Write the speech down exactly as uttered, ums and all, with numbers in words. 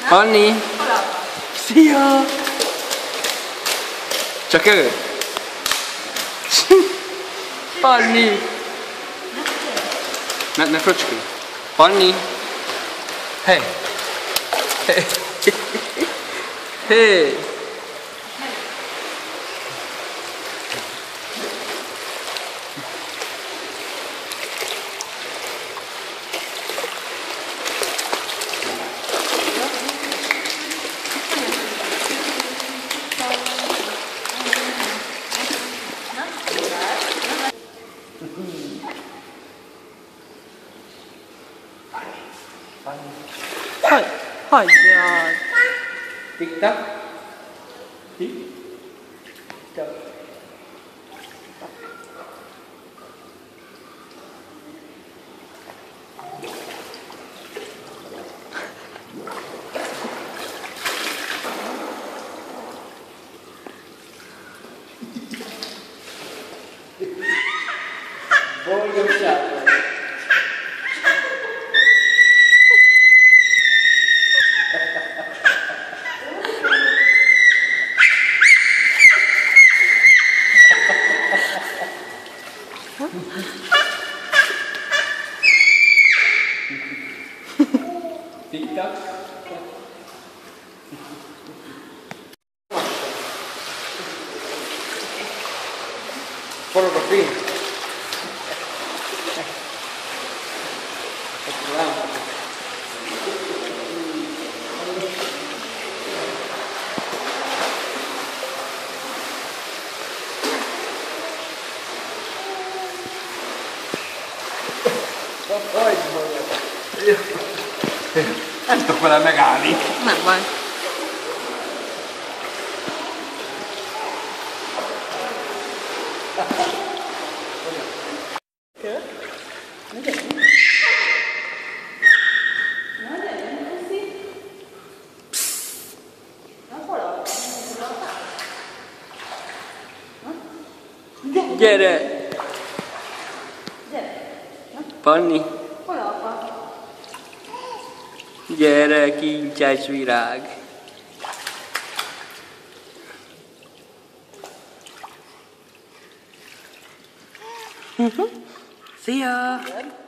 Anni! Szia! Csak ő! Anni! Ne, ne fröcskélj! Anni! Hey! Hey! Hey! Hagy, hagyjad! Tik-tak? Tik-tak? Boldogság! Tik-tak? Forog a fény! Nem tudok vele megállni. Nem baj. Gyere! Panni! Hol apa? Gyere, kincses virág! Szia!